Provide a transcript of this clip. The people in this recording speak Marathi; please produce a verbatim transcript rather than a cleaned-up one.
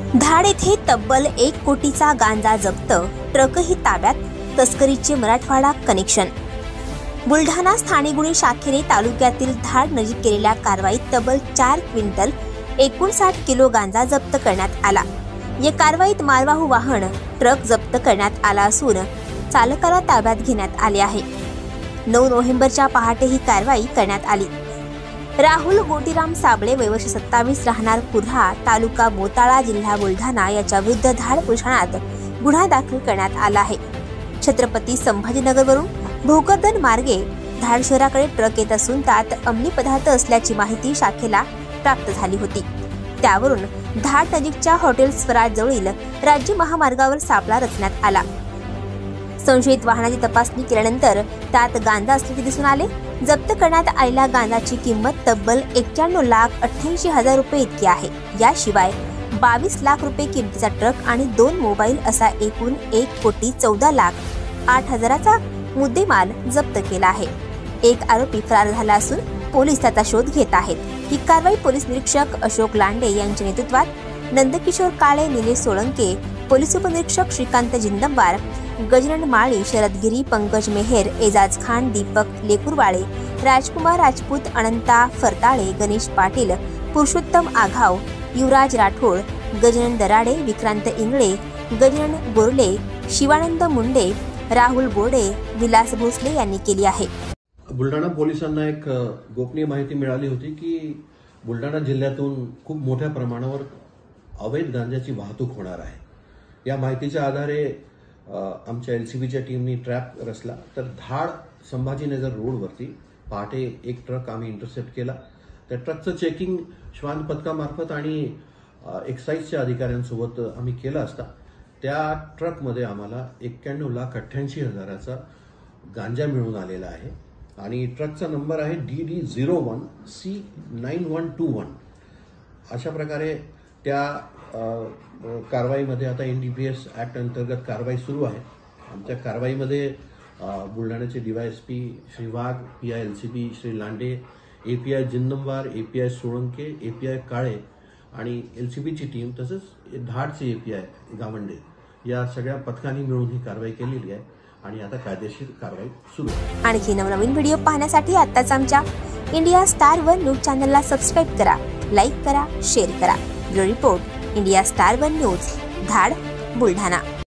धाड येथे तब्बल एक कोटीचा गांजा जप्त, ट्रकही ताब्यात, तस्करीचे मराठवाडा कनेक्शन। बुलढाणा स्थानिक गुन्हे शाखेने तालुक्यातील धाड नजीक केलेल्या कारवाईत तब्बल चार क्विंटल एकोणसाठ किलो गांजा जप्त करण्यात आला। या कारवाईत मालवाहू वाहन ट्रक जप्त करण्यात आला असून चालकाला ताब्यात घेण्यात आले आहे। नऊ नोव्हेंबरच्या पहाटे ही कारवाई करण्यात आली। राहुल गोटीराम साबळे वय वर्ष सत्तावीस, राहणार कुर्हा, तालुका मोताळा, जिल्हा बुलढाणा याच्या विरुद्ध धाड पोलीस ठाण्यात गुन्हा दाखल करण्यात आला आहे। छत्रपती संभाजीनगरवरून भोकरदन मार्गे धाड शहराकडे ट्रक येत असून त्यात अंमली पदार्थ असल्याची माहिती शाखेला प्राप्त झाली होती। त्यावरून धाड नजीकच्या हॉटेल स्वराज जवळील राज्य महामार्गावर सापळा रचण्यात आला। संशयित वाहनाची तपासणी केल्यानंतर त्यात गांजा असल्याचे दिसून आले। जप्त करण्यात आलेल्या गांजाची किंमत तब्बल एक्क्याण्णव लाख अठ्ठ्याऐंशी हजार रुपये इतकी आहे। याशिवाय बावीस लाख रुपये किमतीचा ट्रक आणि दोन मोबाईल असा एकूण एक कोटी चौदा लाख आठ हजाराचा मुद्देमाल जप्त केला आहे। एक आरोपी फरार झाला असून पोलीस त्याचा शोध घेत आहेत। ही कारवाई पोलीस निरीक्षक अशोक लांडे यांच्या नेतृत्वात नंदकिशोर काळे, निलेश सोळंके, पोलीस उपनिरीक्षक श्रीकांत जिंदंबार, गजानन माळी, शरद गिरी, पंकज मेहेर, एजाज खान, दीपक लेकुरवाळे, राजकुमार राजपूत, अनंता फरताळे, गणेश पाटील, पुरुषोत्तम आघाव, युवराज राठोड, गजानन दराडे, विक्रांत इंगळे, गजानन गोरले, शिवानंद मुंडे, राहुल बोडे, विलास भोसले यांनी केली आहे। बुलढाणा पोलिसांना एक गोपनीय माहिती मिळाली होती की बुलढाणा जिल्ह्यातून खूप मोठ्या प्रमाणावर अवैध गांजाची वाहतूक होणार आहे। या माहितीच्या आधारे आमच्या एलसीबीच्या टीमनी ट्रॅप रचला। तर धाड संभाजीनगर रोडवरती पहाटे एक ट्रक आम्ही इंटरसेप्ट केला। त्या ट्रकचं चेकिंग श्वान पथकामार्फत आणि एक्साईजच्या अधिकाऱ्यांसोबत आम्ही केलं असता त्या ट्रकमध्ये आम्हाला एक्क्याण्णव लाख अठ्ठ्याऐंशी हजाराचा गांजा मिळून आलेला आहे आणि ट्रकचा नंबर आहे D D zero one C nine one two one. अशा प्रकारे त्या कारवाईमध्ये आता N D P S act अंतर्गत कारवाई सुरू आहे। आमच्या कारवाईमध्ये बुलढाण्याचे DYSP Shri Wagh, P I L C B Shri Lande, A P I Jindambar, A P I Solanke, A P I Kale आणि एल सी बीची टीम तसंच धाडचे ए पी आय गावंडे या सगळ्या पथकांनी मिळून ही कारवाई केलेली आहे आणि आता कायदेशीर कारवाई सुरू आहे। आणखी नवनवीन व्हिडिओ पाहण्यासाठी आताच आमच्या इंडिया स्टार वन न्यूज चॅनलला सबस्क्राईब करा, लाईक करा, शेअर करा। Bureau report, India Star One News, Dhad, Buldhana.